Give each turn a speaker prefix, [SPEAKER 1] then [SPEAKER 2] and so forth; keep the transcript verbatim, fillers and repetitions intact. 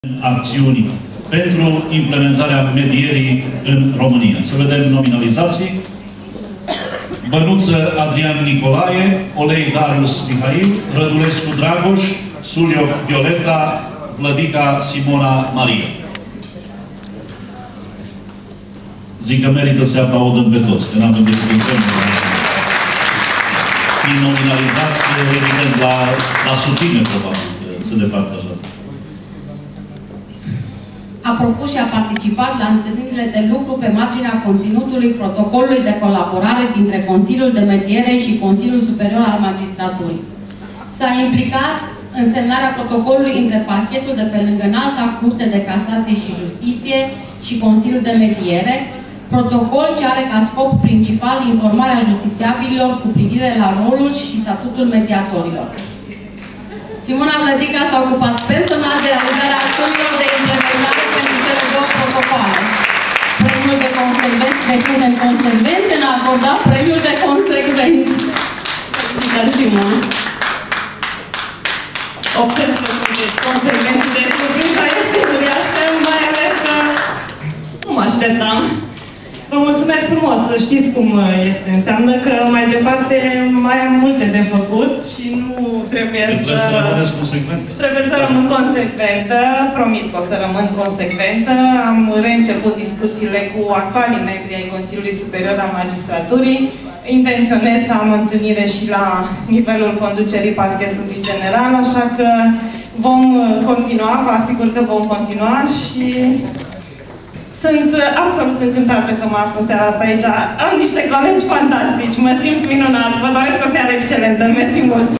[SPEAKER 1] Acțiuni pentru implementarea medierii în România. Să vedem nominalizații. Bănuță Adrian Nicolae, Olei Darius Mihail, Rădulescu Dragoș, Sulioc Violeta, Vlădica Simona Maria. Zic că merită să se aplaudăm pe toți, că n-avem de cuvântări. Prin nominalizați, evident, la, la sutime, probabil, să departajează.
[SPEAKER 2] A propus și a participat la întâlnirile de lucru pe marginea conținutului protocolului de colaborare dintre Consiliul de Mediere și Consiliul Superior al Magistraturii. S-a implicat în semnarea protocolului între parchetul de pe lângă Înalta Curte de Casație și Justiție și Consiliul de Mediere, protocol ce are ca scop principal informarea justițiabililor cu privire la rolul și statutul mediatorilor. Simona Vlădica s-a ocupat personal de realizarea acțiunilor de implementare pentru cele două protocoale. Premiul de consecvență, de suntem consecvențe, ne-a acordat premiul de consecvență. Felicitări, Simona!
[SPEAKER 3] Observ că sunteți consecvenți, de surpriza este uriașă, mai ales că nu mă așteptam. Vă mulțumesc frumos, să știți cum este. Înseamnă că mai departe mai am multe de făcut și nu trebuie să...
[SPEAKER 1] Trebuie să rămâneți consecventă.
[SPEAKER 3] Trebuie să rămân consecventă, promit că o să rămân consecventă. Am reînceput discuțiile cu actualii membri ai Consiliului Superior al Magistraturii. Intenționez să am întâlnire și la nivelul conducerii parchetului general, așa că vom continua, vă asigur că vom continua și... Sunt absolut încântată că mă aflu seara asta aici. Am niște colegi fantastici, mă simt minunat, vă doresc o seară excelentă. Mersi mult!